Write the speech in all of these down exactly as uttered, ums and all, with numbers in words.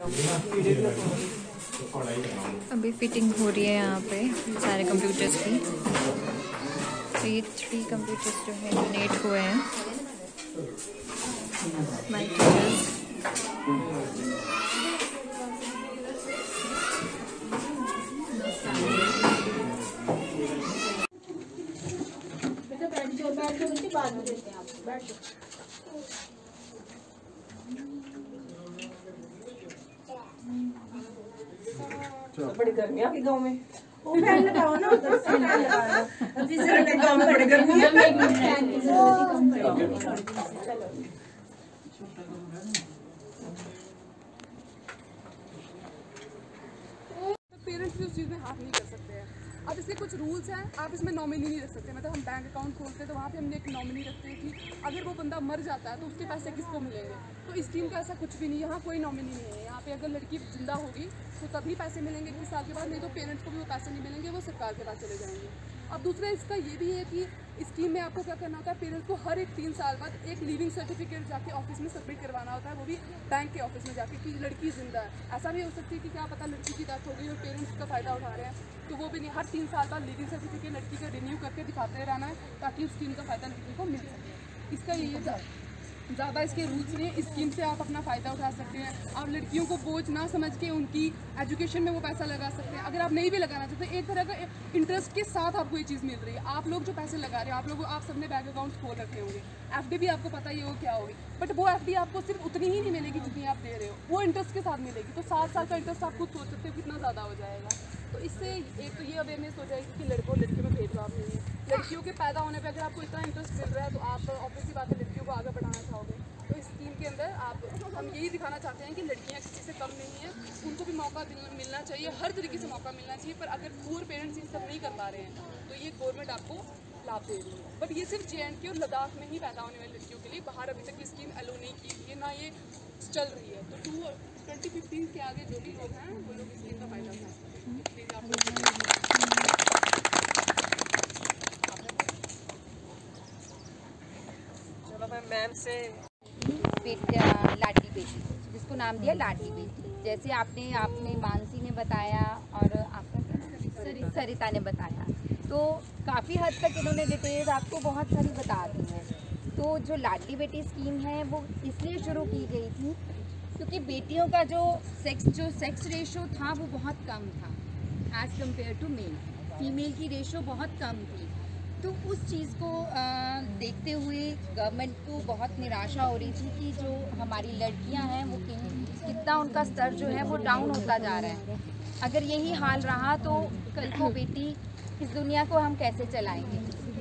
अभी फिटिंग हो रही है यहाँ पे सारे कंप्यूटर्स की। तो ये थ्री कंप्यूटर्स जो है डोनेट हुए हैं माय टीचर्स। बड़ी गर्मी है गाँव में। वो फैन लगाओ ना उधर से फैन लगाओ। जिस गाँव में बड़ी गर्मी है। पेरेंट्स भी उस चीज़ में हाथ नहीं कर सकते हैं। अब इसके कुछ रूल्स हैं, आप इसमें नॉमिनी नहीं रख सकते। मतलब हम बैंक अकाउंट खोलते हैं तो वहाँ पे हमने एक नॉमिनी रखते हैं कि अगर वो बंदा मर जाता है तो उसके पैसे किसको मिलेंगे। तो इस स्कीम का ऐसा कुछ भी नहीं, यहाँ कोई नॉमिनी नहीं है। यहाँ पे अगर लड़की जिंदा होगी तो तभी पैसे मिलेंगे इक्कीस साल के बाद, नहीं तो पेरेंट्स को भी वो पैसे नहीं मिलेंगे, वो सरकार के पास चले जाएंगे। अब दूसरा इसका ये भी है कि स्कीम में आपको क्या करना होता है, पेरेंट्स को हर एक तीन साल बाद एक लिविंग सर्टिफिकेट जाके ऑफिस में सबमिट करवाना होता है, वो भी बैंक के ऑफिस में जाके कि लड़की जिंदा है। ऐसा भी हो सकती है कि क्या पता लड़की की डेथ हो गई और पेरेंट्स उसका फ़ायदा उठा रहे हैं, तो वो भी नहीं। हर तीन साल बाद लिविंग सर्टिफिकेट लड़की का रिन्यू करके दिखाते रहना है ताकि उस स्कीम का फ़ायदा लड़की को मिल सके। इसका ये ज़्यादा इसके रूल्स नहीं, इस स्कीम से आप अपना फ़ायदा उठा सकते हैं। आप लड़कियों को बोझ ना समझ के उनकी एजुकेशन में वो पैसा लगा सकते हैं। अगर आप नहीं भी लगाना चाहते, एक तरह का इंटरेस्ट के साथ आपको ये चीज़ मिल रही है। आप लोग जो पैसे लगा रहे हैं, आप लोग आप सबने बैंक अकाउंट्स खोल रखे होंगे, एफडी भी आपको पता ही हो क्या होगी, बट वो एफडी आपको सिर्फ उतनी ही नहीं मिलेगी जितनी आप दे रहे हो, वो इंटरेस्ट के साथ मिलेगी। तो सात साल का इंटरेस्ट आप खुद सोच सकते हो कितना ज़्यादा हो जाएगा। तो इससे एक तो ये अवेयरनेस हो जाएगी कि लड़कों लड़कियों में भेदभाव नहीं है। लड़कियों के पैदा होने पर अगर आपको इतना इंटरेस्ट मिल रहा है तो आप ऑब्वियसली बात है लड़कियों को आगे बढ़ाना चाहोगे। तो इस स्कीम के अंदर आप हम यही दिखाना चाहते हैं कि लड़कियां किसी से कम नहीं है, उनको भी मौका मिलना चाहिए, हर तरीके से मौका मिलना चाहिए। पर अगर पूर पेरेंट्स ये सब नहीं कर पा रहे हैं तो ये गवर्नमेंट आपको लाभ दे रही है। बट ये सिर्फ जे एंड के और लद्दाख में ही पैदा होने वाली लड़कियों के लिए, बाहर अभी तक ये स्कीम एलो नहीं की हुई है, ना ये चल रही है। तो टू ट्वेंटी फिफ्टीन के आगे जो भी लोग हैं वो लोग इस स्कीम का फायदा उठा सकते हैं। प्लीज़ आप चलो मैं मैम से बेटा लाडली बेटी, जिसको नाम दिया लाडली बेटी। जैसे आपने आपने मानसी ने बताया और आपका क्या सरिता ने बताया, तो काफ़ी हद तक इन्होंने डिटेल्स आपको बहुत सारी बता दी हैं। तो जो लाडली बेटी स्कीम है वो इसलिए शुरू की गई थी क्योंकि बेटियों का जो सेक्स जो सेक्स रेशो था वो बहुत कम था as compared to male. Female की रेशो बहुत कम थी। तो उस चीज़ को आ, देखते हुए गवर्नमेंट को बहुत निराशा हो रही थी कि जो हमारी लड़कियां हैं वो कितना उनका स्तर जो है वो डाउन होता जा रहा है। अगर यही हाल रहा तो कल को बेटी इस दुनिया को हम कैसे चलाएंगे।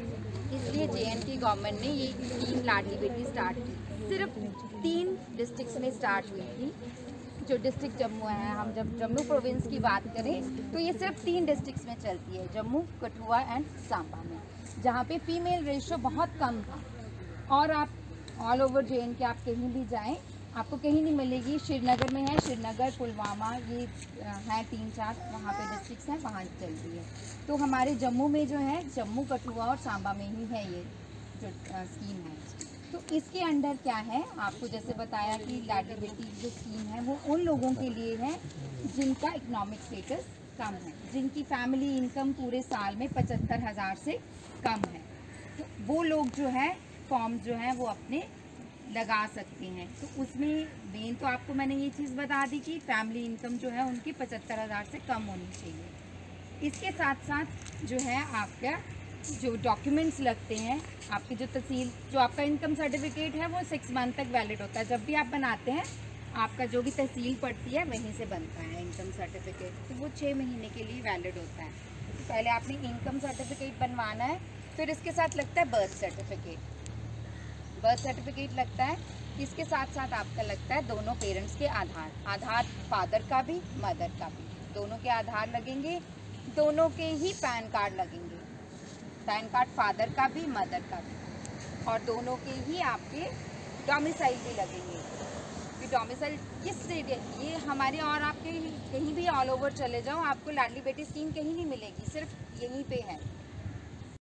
इसलिए जे एंड के गवर्नमेंट ने ये स्कीम लाडली बेटी स्टार्ट की। सिर्फ तीन डिस्ट्रिक्ट्स में स्टार्ट हुई थी। जो डिस्ट्रिक्ट जम्मू है, हम जब जम्मू प्रोविंस की बात करें तो ये सिर्फ तीन डिस्ट्रिक्ट्स में चलती है, जम्मू, कठुआ एंड सांबा में, जहाँ पे फीमेल रेशो बहुत कम था। और आप ऑल ओवर जे एंड के आप कहीं भी जाएं आपको कहीं नहीं मिलेगी। श्रीनगर में है, श्रीनगर, पुलवामा, ये हैं तीन चार वहाँ पे डिस्ट्रिक्ट्स हैं, वहाँ चल रही है। तो हमारे जम्मू में जो है, जम्मू, कठुआ और सांबा में ही है ये जो स्कीम है। तो इसके अंडर क्या है, आपको जैसे बताया कि लाडली बेटी जो स्कीम है वो उन लोगों के लिए है जिनका इकोनॉमिक स्टेटस कम है, जिनकी फैमिली इनकम पूरे साल में पचहत्तर हज़ार से कम है। तो वो लोग जो है फॉर्म जो है वो अपने लगा सकते हैं। तो उसमें मेन तो आपको मैंने ये चीज़ बता दी कि फैमिली इनकम जो है उनकी पचहत्तर हज़ार से कम होनी चाहिए। इसके साथ साथ जो है आपका जो डॉक्यूमेंट्स लगते हैं, आपकी जो तहसील जो आपका इनकम सर्टिफिकेट है वो सिक्स मंथ तक वैलिड होता है। जब भी आप बनाते हैं आपका जो भी तहसील पड़ती है वहीं से बनता है इनकम सर्टिफिकेट, तो वो छः महीने के लिए वैलिड होता है। तो पहले आपने इनकम सर्टिफिकेट बनवाना है, फिर इसके साथ लगता है बर्थ सर्टिफिकेट। बर्थ सर्टिफिकेट लगता है, इसके साथ साथ आपका लगता है दोनों पेरेंट्स के आधार, आधार फादर का भी मदर का भी, दोनों के आधार लगेंगे, दोनों के ही पैन कार्ड लगेंगे, पैन कार्ड फादर का भी मदर का भी, और दोनों के ही आपके डोमिसाइल भी लगेंगे। कि डोमिसाइल किस ये हमारे और आपके कहीं भी ऑल ओवर चले जाओ आपको लाडली बेटी स्कीम कहीं नहीं मिलेगी, सिर्फ यहीं पे है।